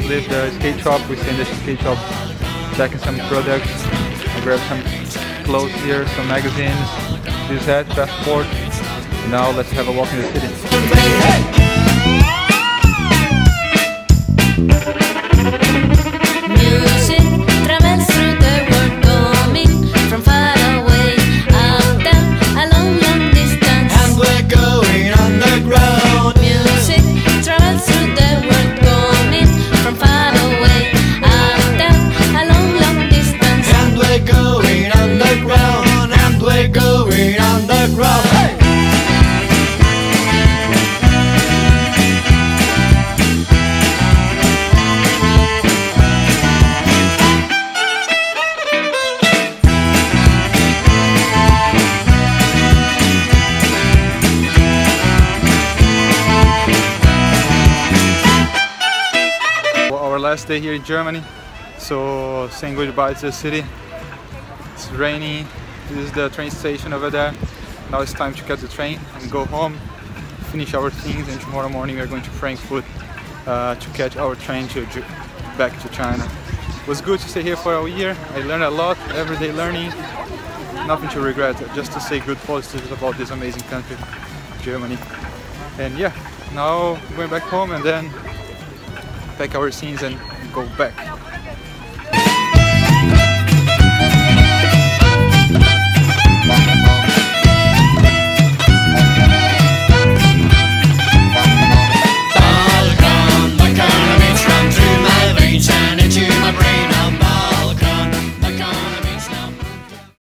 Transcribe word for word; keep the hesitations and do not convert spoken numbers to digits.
leave the skate shop. We stay in the skate shop, checking some products. I grabbed some clothes here, some magazines, this hat, passport. Now let's have a walk in the city. Last day here in Germany, so saying goodbye to the city. It's raining. This is the train station over there. Now it's time to catch the train and go home, finish our things, and tomorrow morning we are going to Frankfurt uh, to catch our train to back to China. It was good to stay here for a year. I learned a lot, everyday learning. Nothing to regret, just to say good positives about this amazing country, Germany. And yeah, now going back home and then pack our things and go back.